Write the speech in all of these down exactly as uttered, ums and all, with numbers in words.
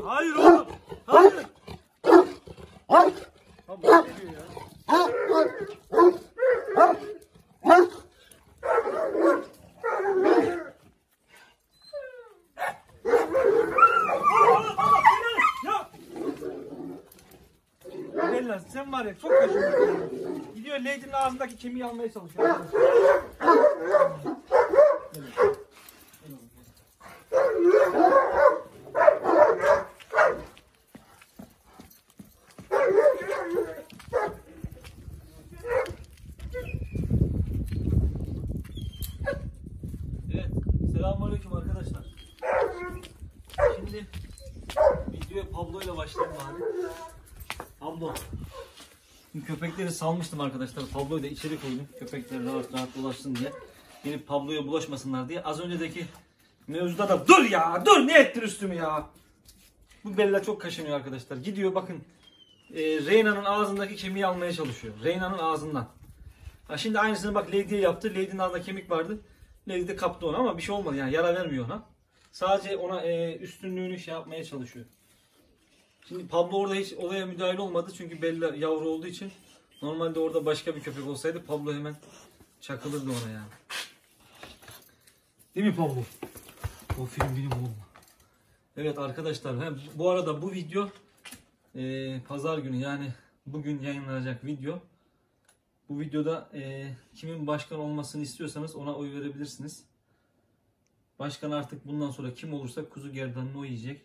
Hayır oğlum. Hayır. Abi ne diyor ya? Bella sen var ya çok kaçıyorsun. Gidiyor Lady'nin ağzındaki kemiği almaya çalışıyor. Evet, selamünaleyküm arkadaşlar. Şimdi videoya Pablo ile başlayalım abi. Pablo. Şimdi köpekleri salmıştım arkadaşlar. Pablo'yu da içeri koydum. Köpekler rahat rahat dolaşsın diye. Gelip Pablo'ya bulaşmasınlar diye. Az önceki mevzuda da dur ya, dur ne ettin üstümü ya. Bu Bella çok kaşınıyor arkadaşlar. Gidiyor bakın. E, Reyna'nın ağzındaki kemiği almaya çalışıyor. Reyna'nın ağzından. Ha, şimdi aynısını bak Lady'ye yaptı. Lady'nin ağzında kemik vardı. Lady de kaptı onu ama bir şey olmadı yani. Yara vermiyor ona. Sadece ona e, üstünlüğünü şey yapmaya çalışıyor. Şimdi Pablo orada hiç olaya müdahale olmadı. Çünkü Bella yavru olduğu için. Normalde orada başka bir köpek olsaydı Pablo hemen çakılırdı ona yani. Değil mi Pablo? O film benim oğlum. Evet arkadaşlar. He, bu arada bu video e, pazar günü yani bugün yayınlanacak video. Bu videoda e, kimin başkan olmasını istiyorsanız ona oy verebilirsiniz. Başkan artık bundan sonra kim olursa kuzu gerdanını o yiyecek.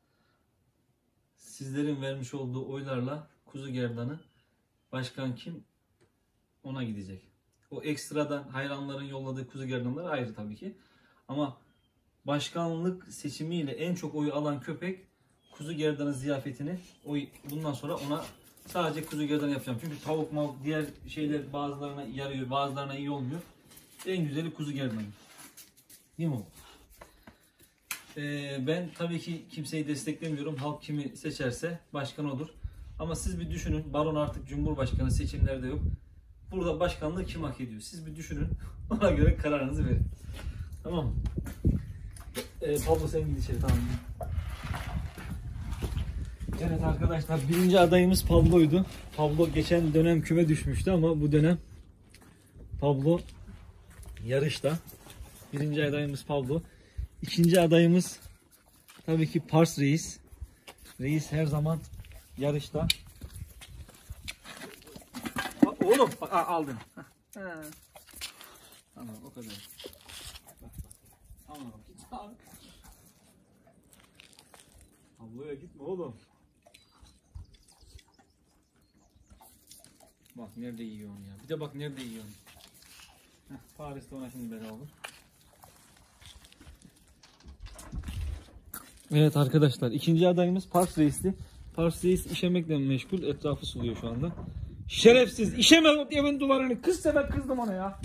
Sizlerin vermiş olduğu oylarla kuzu gerdanı başkan kim ona gidecek. O ekstradan hayranların yolladığı kuzu gerdanları ayrı tabii ki. Ama başkanlık seçimiyle en çok oyu alan köpek kuzu gerdanı ziyafetini oy bundan sonra ona sadece kuzu gerdanı yapacağım. Çünkü tavuk mavuk diğer şeyler bazılarına yarıyor, bazılarına iyi olmuyor. En güzeli kuzu gerdanı. Değil mi o? Ee, ben tabii ki kimseyi desteklemiyorum. Halk kimi seçerse başkan odur. Ama siz bir düşünün. Baron artık Cumhurbaşkanı, seçimlerde yok. Burada başkanlığı kim hak ediyor? Siz bir düşünün. Ona göre kararınızı verin. Tamam mı? Ee, Pablo sen git içeri, tamam mı? Evet arkadaşlar, birinci adayımız Pablo'ydu. Pablo geçen dönem küme düşmüştü ama bu dönem Pablo yarışta. Birinci adayımız Pablo. İkinci adayımız tabii ki Pars Reis. Reis her zaman yarışta. Oğlum bak, aldın. Tamam o kadar. Tamam git abi. Pablo'ya gitme oğlum. Bak nerede yiyorsun ya. Bir de bak nerede yiyorsun. Heh, Paris'te ona şimdi bedava olur. Evet arkadaşlar, ikinci adayımız Pars Reis'ti. Pars Reis işemekle meşgul, etrafı suluyor şu anda. Şerefsiz, işeme evin duvarını, kız sefer kızdım ona ya.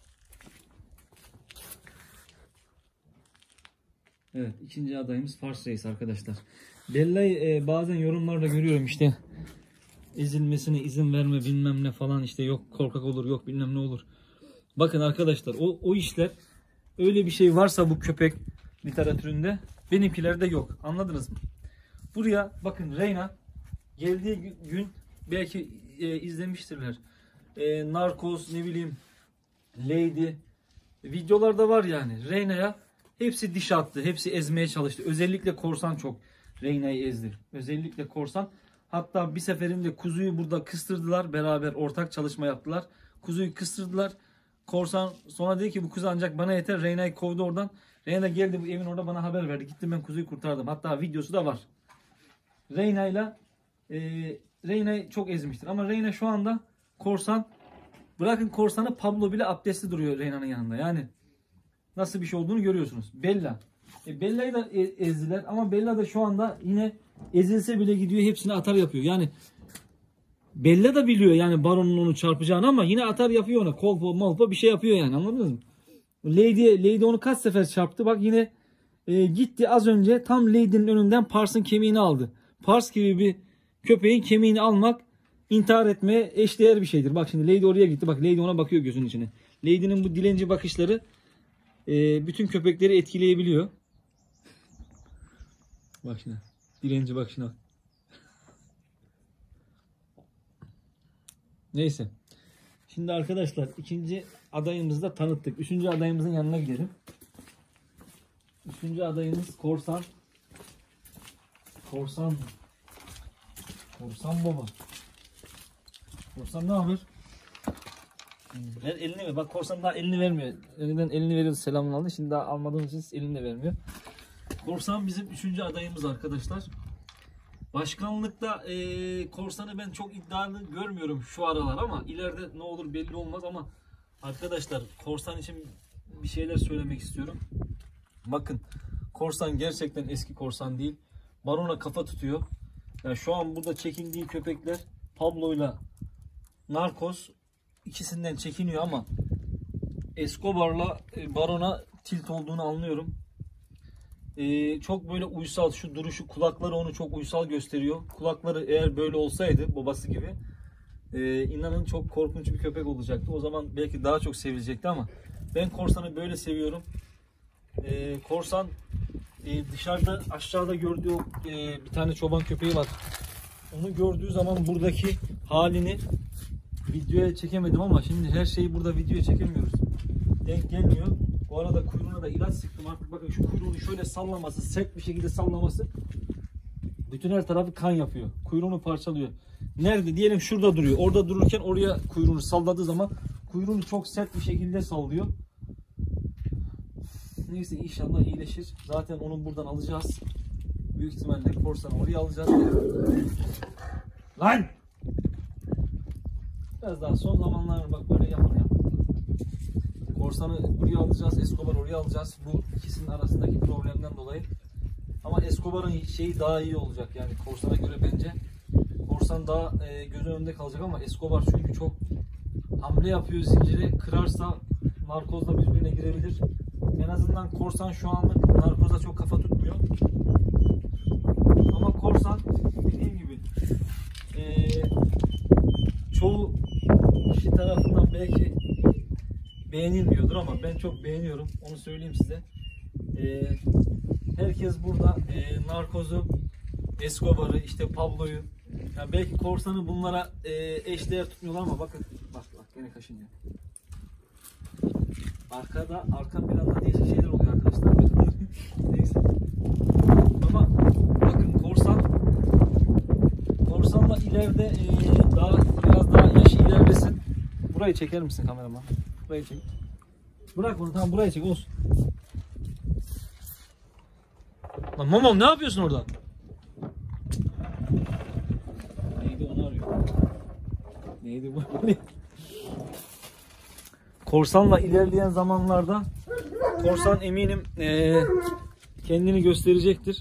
Evet, ikinci adayımız Pars Reis arkadaşlar. Bella'yı e, bazen yorumlarda görüyorum işte. Ezilmesine izin verme bilmem ne falan, işte yok korkak olur, yok bilmem ne olur. Bakın arkadaşlar, o, o işler, öyle bir şey varsa bu köpek literatüründe, benimkilerde yok. Anladınız mı? Buraya bakın, Reyna geldiği gün belki e, izlemiştirler. E, Narcos, ne bileyim Lady videolarda var yani. Reyna'ya hepsi diş attı. Hepsi ezmeye çalıştı. Özellikle korsan çok Reyna'yı ezdi. Özellikle korsan. Hatta bir seferinde kuzuyu burada kıstırdılar. Beraber ortak çalışma yaptılar. Kuzuyu kıstırdılar. Korsan sonra dedi ki bu kuzu ancak bana yeter. Reyna'yı kovdu oradan. Reyna geldi bu evin orada bana haber verdi. Gittim ben kuzuyu kurtardım. Hatta videosu da var. Reyna'yla e, Reyna'yı çok ezmiştir. Ama Reyna şu anda korsan. Bırakın korsanı, Pablo bile abdestli duruyor Reyna'nın yanında. Yani nasıl bir şey olduğunu görüyorsunuz. Bella. E, Bella'yı da e, ezdiler. Ama Bella da şu anda yine ezilse bile gidiyor. Hepsini atar yapıyor. Yani Bella da biliyor yani Baron'un onu çarpacağını ama yine atar yapıyor ona. Kolpa malpa bir şey yapıyor yani, anladınız mı? Lady, Lady onu kaç sefer çarptı. Bak yine e, gitti az önce tam Lady'nin önünden Pars'ın kemiğini aldı. Pars gibi bir köpeğin kemiğini almak intihar etmeye eşdeğer bir şeydir. Bak şimdi Lady oraya gitti. Bak Lady ona bakıyor gözünün içine. Lady'nin bu dilenci bakışları e, bütün köpekleri etkileyebiliyor. Bak şimdi. Direnci bak şuna. Neyse. Şimdi arkadaşlar ikinci adayımızı da tanıttık. Üçüncü adayımızın yanına gidelim. Üçüncü adayımız Korsan. Korsan. Korsan baba. Korsan ne haber? Ver elini ver. Bak Korsan daha elini vermiyor. Elinden elini veriyordu, selamını aldı. Şimdi daha almadığımız için elini de vermiyor. Korsan bizim üçüncü adayımız arkadaşlar. Başkanlıkta e, Korsan'ı ben çok iddialı görmüyorum şu aralar ama ileride ne olur belli olmaz ama arkadaşlar Korsan için bir şeyler söylemek istiyorum. Bakın Korsan gerçekten eski Korsan değil. Barona kafa tutuyor. Yani şu an burada çekindiği köpekler Pablo'yla Narcos, ikisinden çekiniyor ama Escobar'la Baron'a tilt olduğunu anlıyorum. Ee, çok böyle uysal, şu duruşu, kulakları onu çok uysal gösteriyor. Kulakları eğer böyle olsaydı babası gibi e, inanın çok korkunç bir köpek olacaktı. O zaman belki daha çok sevilecekti ama ben Korsan'ı böyle seviyorum. Ee, Korsan e, dışarıda aşağıda gördüğü e, bir tane çoban köpeği var. Onu gördüğü zaman buradaki halini videoya çekemedim ama şimdi her şeyi burada videoya çekemiyoruz. Denk gelmiyor. Bu arada kuyruğuna da ilaç sıktım. Artık bakın şu kuyruğunu şöyle sallaması, sert bir şekilde sallaması bütün her tarafı kan yapıyor. Kuyruğunu parçalıyor. Nerede? Diyelim şurada duruyor. Orada dururken oraya kuyruğunu salladığı zaman kuyruğunu çok sert bir şekilde sallıyor. Neyse inşallah iyileşir. Zaten onu buradan alacağız. Büyük ihtimalle Korsan'ı oraya alacağız. Lan! Biraz daha son zamanlarda bak böyle yapın ya. Korsan'ı buraya alacağız, Escobar oraya alacağız. Bu ikisinin arasındaki problemden dolayı. Ama Escobar'ın şeyi daha iyi olacak yani Korsan'a göre bence. Korsan daha e, gözün önünde kalacak ama Escobar çünkü çok hamle yapıyor zinciri. Kırarsa Narkoz'la birbirine girebilir. En azından Korsan şu anlık Narkoz'a çok kafa tutmuyor. Ama Korsan dediğim gibi e, çoğu kişi tarafından belki beğenilmiyordur ama ben çok beğeniyorum. Onu söyleyeyim size. Ee, herkes burada e, Narkoz'u, Escobar'ı, işte Pablo'yu, yani belki Korsan'ı bunlara e, eşdeğer tutmuyorlar ama bakın, bak bak gene kaşınıyor. Arkada, arka planda değişik şeyler oluyor arkadaşlar. Neyse. Ama bakın Korsan, Korsan'la ileride e, daha biraz daha yaşı ilerlesin. Burayı çeker misin kameraman? Burayı çek. Bırak bunu, tamam burayı çek olsun. Lan Momom ne yapıyorsun orada? Neydi onu arıyor. Neydi bu? Korsan'la ilerleyen zamanlarda Korsan eminim ee, kendini gösterecektir.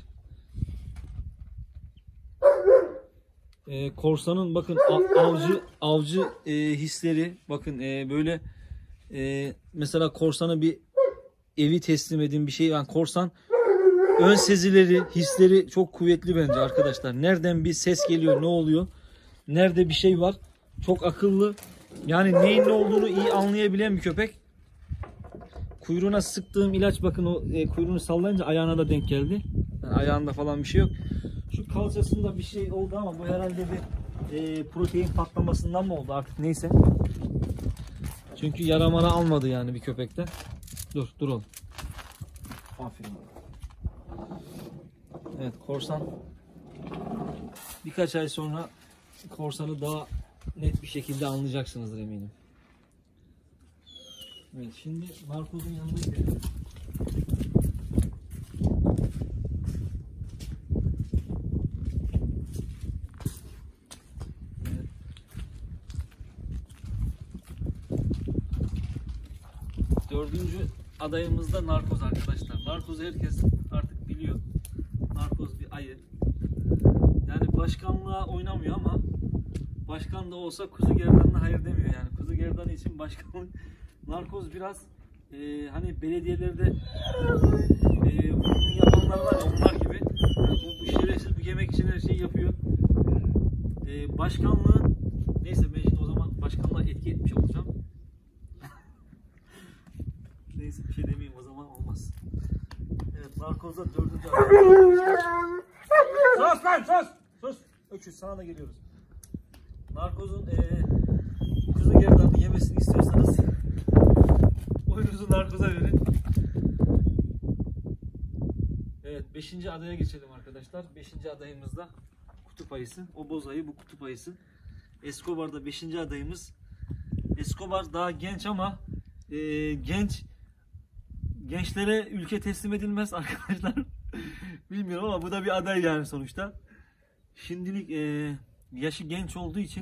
E, Korsan'ın bakın avcı avcı e, hisleri bakın e, böyle e, mesela Korsan'a bir evi teslim edin bir şey yani Korsan ön sezileri hisleri çok kuvvetli bence arkadaşlar. Nereden bir ses geliyor, ne oluyor, nerede bir şey var, çok akıllı yani neyin ne olduğunu iyi anlayabilen bir köpek. Kuyruğuna sıktığım ilaç bakın o e, kuyruğunu sallayınca ayağına da denk geldi. Yani ayağında falan bir şey yok. Şu kalçasında bir şey oldu ama bu herhalde bir e, protein patlamasından mı oldu artık neyse. Çünkü yara mara almadı yani bir köpekte. Dur dur oğlum. Aferin. Evet Korsan birkaç ay sonra Korsan'ı daha net bir şekilde anlayacaksınızdır eminim. Evet şimdi Narkoz'un yanına gidelim. Dördüncü adayımız da Narkoz arkadaşlar. Narkoz'u herkes artık biliyor. Narkoz bir ayı. Yani başkanlığa oynamıyor ama başkan da olsa kuzu gerdanına hayır demiyor yani. Kuzu gerdanı için başkanlık. Narkoz biraz e, hani belediyelerde e, bunu yapanlar var ya onlar gibi. Yani bu, bu şerefsiz bu yemek için her şeyi yapıyor. E, başkanlığı neyse ben şimdi o zaman başkanlığa etki etmiş olacağım. Neyse bir şey demeyeyim o zaman olmaz. Evet Narkoz'da dördüncü aday. üç üç sana da geliyoruz. Narkozun e, kuzu gerdanını yemesini istiyorsanız oyunuzu narkoza verin. Evet, beşinci adaya geçelim arkadaşlar. beşinci adayımızda kutup ayısı. O boz ayı, bu kutup ayısı. Escobar'da beşinci adayımız. Escobar daha genç ama e, genç gençlere ülke teslim edilmez arkadaşlar. Bilmiyorum ama bu da bir aday yani sonuçta. Şimdilik e, yaşı genç olduğu için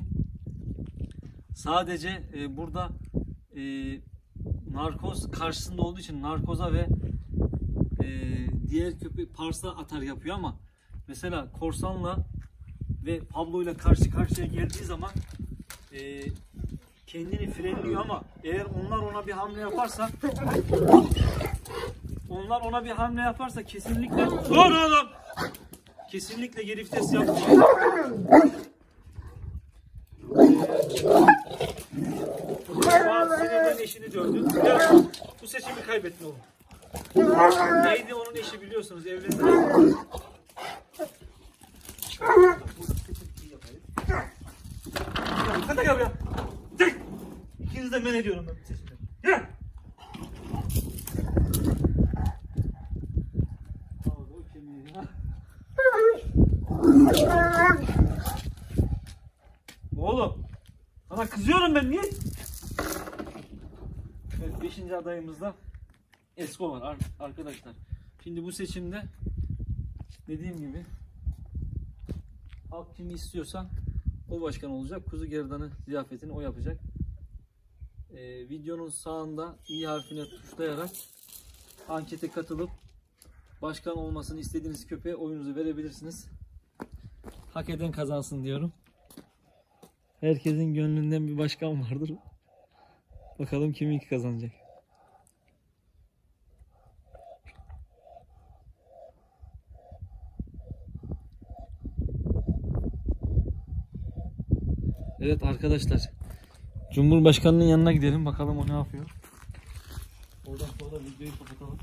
sadece e, burada e, narkoz karşısında olduğu için narkoza ve e, diğer köpek parsa atar yapıyor ama mesela korsanla ve Pablo ile karşı karşıya geldiği zaman e, kendini frenliyor ama eğer onlar ona bir hamle yaparsa onlar ona bir hamle yaparsa kesinlikle dur oğlum kesinlikle geri vites yapmıyor. Senin eşini dövdün. Bu seçimi kaybettin oğlum. Neydi onun eşi biliyorsunuz, evlendiler. Hadi gel buraya. Tek. İkiniz de men ediyorum ben bu seçimi. Gel. Oğlum. Sana kızıyorum ben, niye? Evet, beşinci adayımızda Escobar arkadaşlar. Şimdi bu seçimde dediğim gibi halk kimi istiyorsa o başkan olacak. Kuzu gerdanı ziyafetini o yapacak. Ee, videonun sağında i harfine tuşlayarak ankete katılıp başkan olmasını istediğiniz köpeğe oyunuzu verebilirsiniz. Hak eden kazansın diyorum. Herkesin gönlünden bir başkan vardır. Bakalım kiminki kazanacak. Evet arkadaşlar, Cumhurbaşkanının yanına gidelim bakalım o ne yapıyor. Oradan sonra videoyu kapatalım.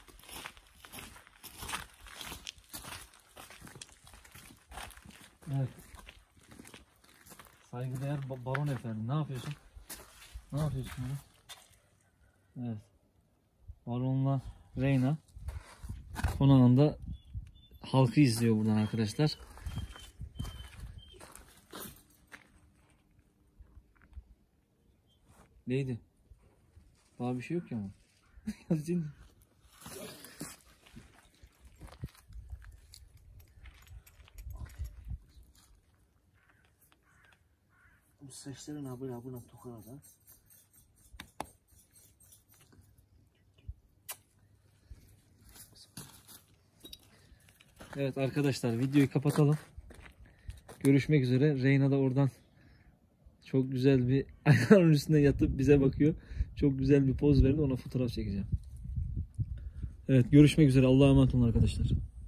Evet. Saygıdeğer Baron efendi, ne yapıyorsun? Ne yapıyorsun ya? Evet. Baron'la Reyna son anda halkı izliyor buradan arkadaşlar. Neydi? Daha bir şey yok ya ama. Bu saçların abone abone tokarada. Evet arkadaşlar, videoyu kapatalım. Görüşmek üzere. Reyna da oradan çok güzel bir ayağının üstünde yatıp bize bakıyor. Çok güzel bir poz verdi. Ona fotoğraf çekeceğim. Evet, görüşmek üzere. Allah'a emanet olun arkadaşlar.